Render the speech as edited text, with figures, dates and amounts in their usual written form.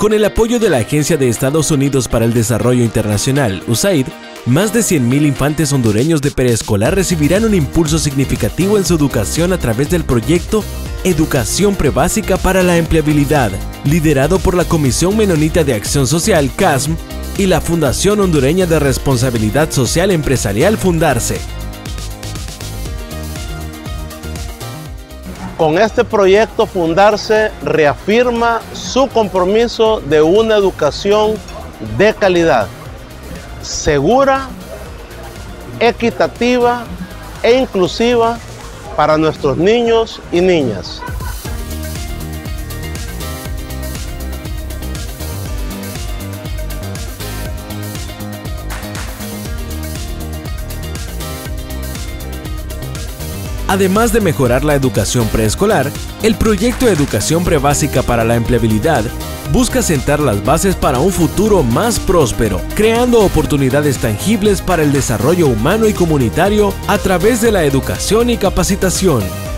Con el apoyo de la Agencia de Estados Unidos para el Desarrollo Internacional, USAID, más de 100.000 infantes hondureños de preescolar recibirán un impulso significativo en su educación a través del proyecto Educación Prebásica para la Empleabilidad, liderado por la Comisión Menonita de Acción Social, CASM, y la Fundación Hondureña de Responsabilidad Social Empresarial, Fundarse. Con este proyecto, Fundarse reafirma su compromiso de una educación de calidad, segura, equitativa e inclusiva para nuestros niños y niñas. Además de mejorar la educación preescolar, el proyecto Educación Prebásica para la Empleabilidad busca sentar las bases para un futuro más próspero, creando oportunidades tangibles para el desarrollo humano y comunitario a través de la educación y capacitación.